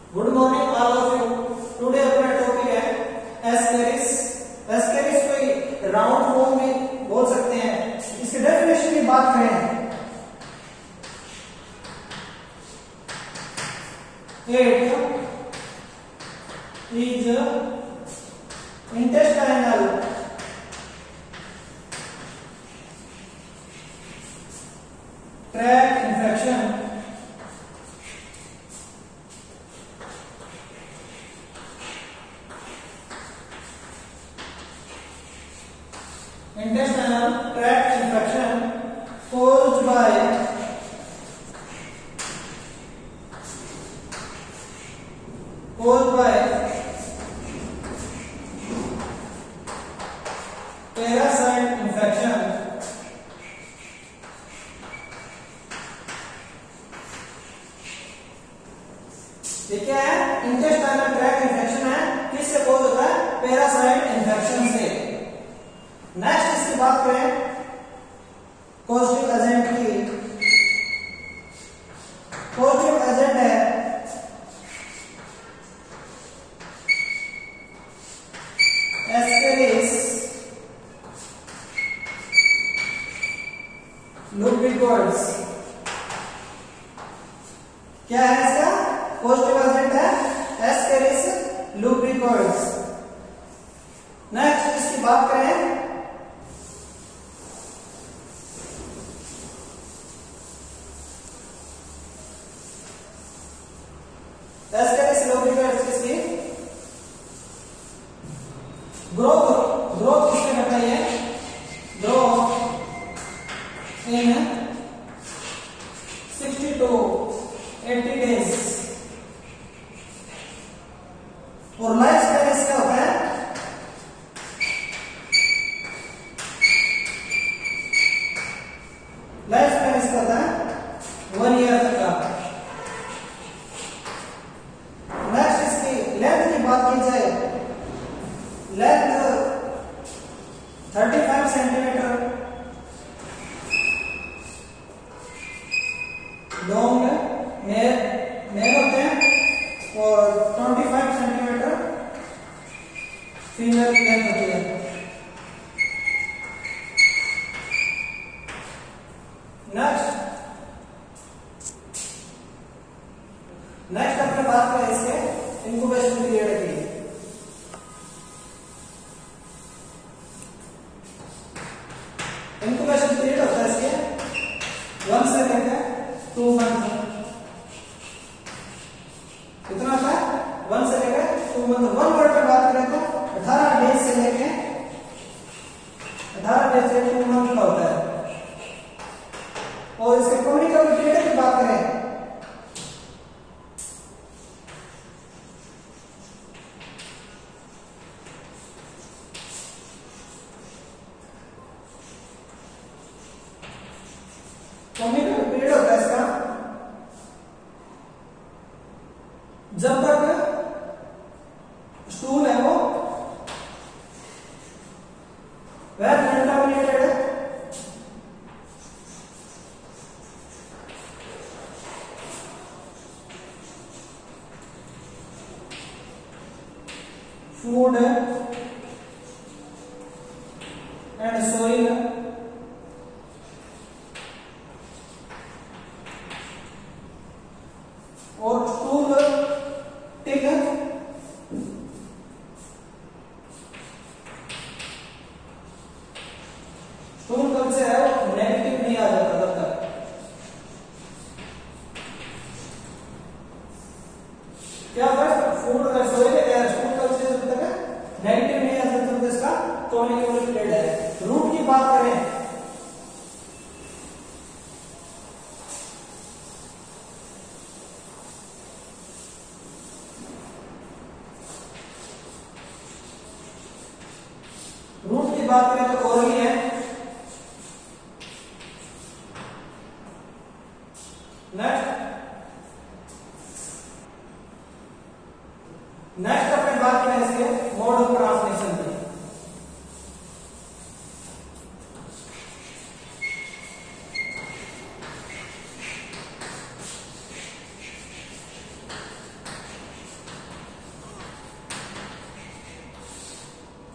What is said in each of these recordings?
Good morning all of you. Today अपना topic है Ascaris. Ascaris कोई राउंड फॉर्म में बोल सकते हैं। इसके डेफिनेशन की बात करें, it is intestinal tract infection caused by parasite infection ये क्या है? इंटेस्टाइनल ट्रैक्ट इन्फेक्शन है। किससे कॉज होता है? पैरासाइट इन्फेक्शन से। नेक्स्ट इसकी बात करें पॉजिटिव एजेंट की। पॉजिटिव एजेंट है एस्केरिस लुब्रिकॉइड्स। क्या है इसका? पॉजिटिव एजेंट है एस्केरिस लुब्रिकॉइड्स। नेक्स्ट इसकी बात करें एस्केरिस लुब्रिकॉइड्स किसकी ग्रोथ किसके करता है? Growth in 60 to 80 days. और लाइफ स्पैन इसका होता है लाइफ स्पैन इसका होता है 1 ईयर तक का। नेक्स्ट इसकी लेंथ की बात की जाए, लेंथ 35 सेंटीमीटर लॉन्ग मेल होते हैं और 25 सेंटीमीटर फीमेल लेंथ होती है। नेक्स्ट अपने बात करें इसके इंक्यूबेशन पीरियड की। इंक्यूबेशन पीरियड होता है इसके 1 से लेकर 2 मंथ। कितना होता है? 1 से लेकर 2 मंथ। 1 वर्ड पर बात करें तो 18 डेज से लेकर 2 मंथ का होता है। और इसके कम्युनिकेबल पीरियड की बात करें कम्युनिकेबल पीरियड होता है इसका जब तक स्टूल है वो वेल कंटामिनेटेड है, फूड एंड सोइल और स्टूल टिक स्टूल कब से है वो नेगेटिव नहीं आ जाता तब तक। क्या होता है? फूड सोइल स्टूल कब से जब तक नेगेटिव नहीं आ जाता तब इसका कम्युनिकेबल पीरियड है। रूट की बात करें तो ओरली है। नेक्स्ट अपने बात करें इसके मोड ऑफ ट्रांसमिशन की।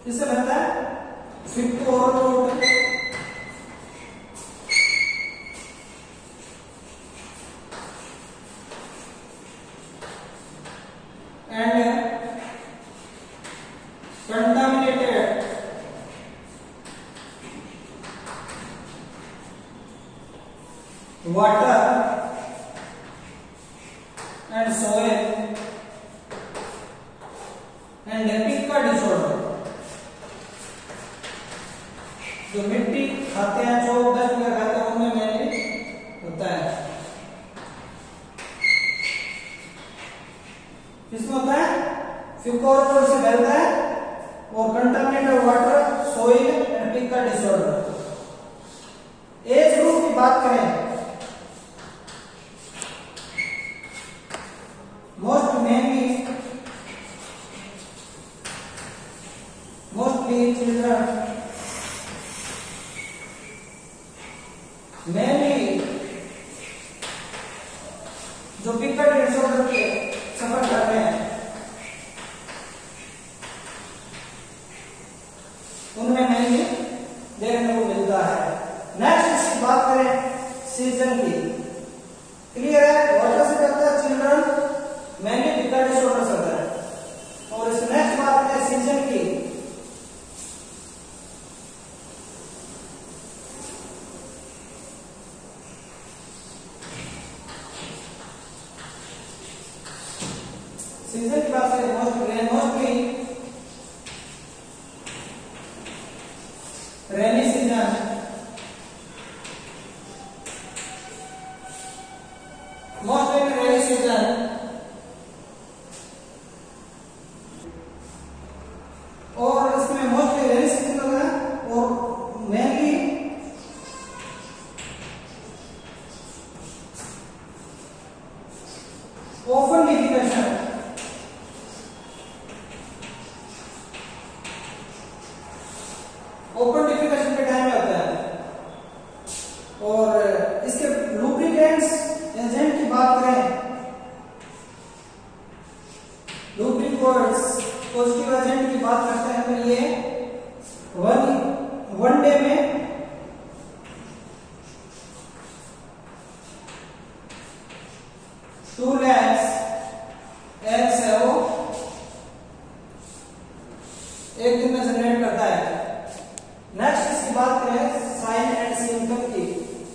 इससे बनता है fifth overall route and contaminated water and soil and pica disorder. जो मिट्टी खाते हैं, जो डस्ट वगैरह खाते हैं, उनमें मेनली होता है। किसमें होता है? फिकोरोल से फैलता है और contaminated water, soil and pica disorder. Age group की बात करें, मोस्टली चिल्ड्रन mainly जो पिका डिसऑर्डर के सफर कर रहे हैं, उनमें मेनली देखने को मिलता है। नेक्स्ट इसकी बात करें सीजन की, क्लियर है? वाटर से करता है चिल्ड्रन, मेनली पिका डिसऑर्डर से होता है। और इस नेक्स्ट बात करें सीजन की, सीजन की बात करें mostly rainy season, mostly rainy season और इसमें मोस्टली रेनी सीजन होगा और mainly open defecation, open defecation के टाइम में होता है। और इसके लुब्रिकेंट्स एजेंट की बात करें, लुब्रिकेंट्स पॉजिटिव एजेंट की बात करते हैं तो ये वन डे में 2 lakhs eggs है वो एक दिन में जनरेट करता है। नेक्स्ट इसकी बात करें साइन एंड सिम्टम की,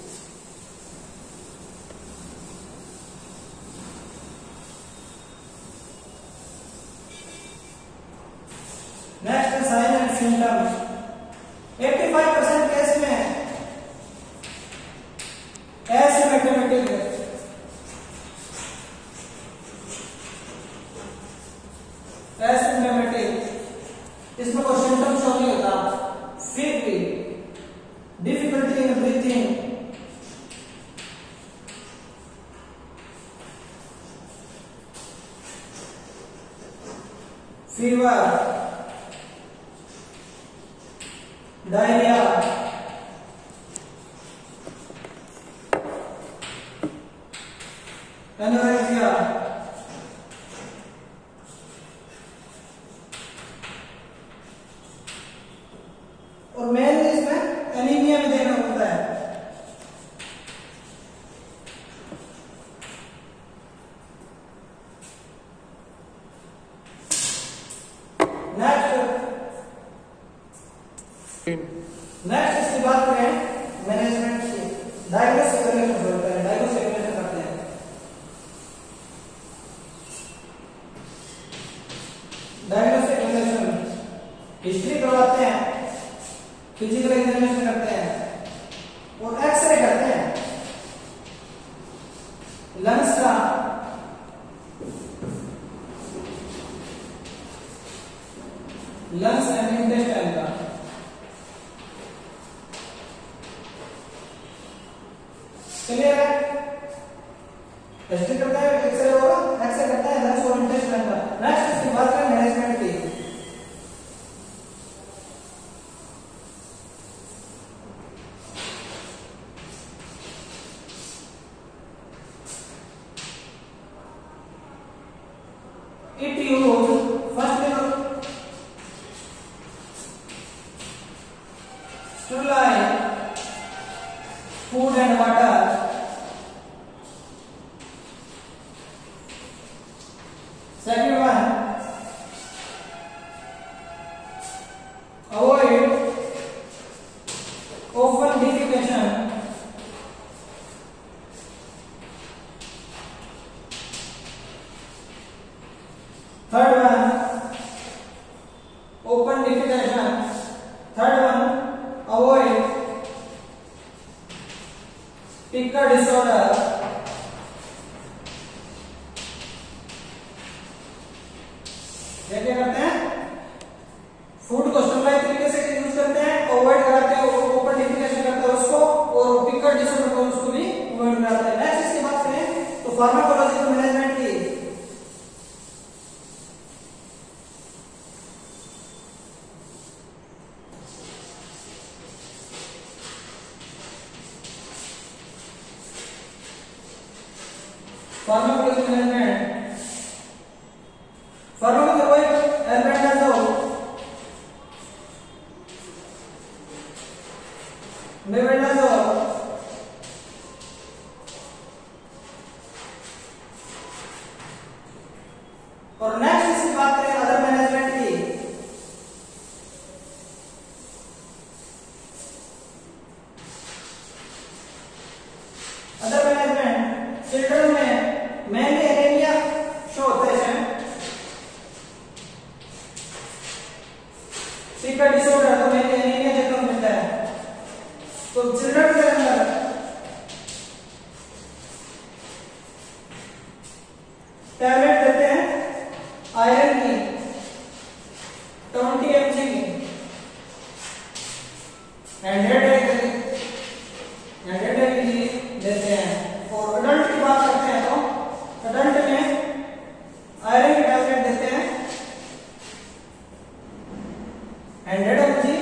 next sign and symptom 85% case में एसिम्प्टोमेटिक है, एसिम्प्टोमेटिक, इसमें कोई सिम्टम शो नहीं होता। Feverish, difficulty in breathing, fever, diarrhoea, anorexia, और मेनली इसमें एनीमिया भी देखना होता है। नेक्स्ट इसकी बात करें मैनेजमेंट की, डायग्नोसिस करते हैं, डायग्नोसिस करते हैं। डायग्नोसिस हिस्ट्री करवाते हैं, फिजिकल एग्जामिनेशन करते हैं और एक्सरे करते हैं लंग्स का, लंग्स एंड इंटेस्टाइन का। क्लियर है? हिस्ट्री करता है, एक्सरे होगा, एक्सरे करता है लंग्स और इंटेस्टाइन का। नेक्स्ट इसकी बात करें मैनेजमेंट की, it use first Second one, avoid open defecation. Third one, open defecation. Third one, avoid picker disorder. क्या करते हैं, फूड को स्टरलाइज तरीके से यूज करते हैं, अवॉइड कराते हैं, ओपन डिफिकेशन करते हैं उसको, और पिकर डिसऑर्डर को उसको भी अवॉइड कराते हैं। नेक्स्ट इसकी बात करें तो फार्माकोलॉजिकल मैनेजमेंट की pharmacological management, pharmacology albendazole, mebendazole, और नेक्स्ट इसकी बात करें अदर मैनेजमेंट की, अदर मैनेजमेंट चिल्ड्रन में मेनली एनीमिया शो होता है, पिकर डिसऑर्डर तो मेनली एनीमिया देखने को मिलता है। तो चिल्ड्रन के अंदर टैबलेट देते हैं आयरन की 20 mg की, एंड 100 mg देते हैं। और अडल्ट की बात करते हैं तो अडल्ट में आयरन की टैबलेट देते हैं 100 mg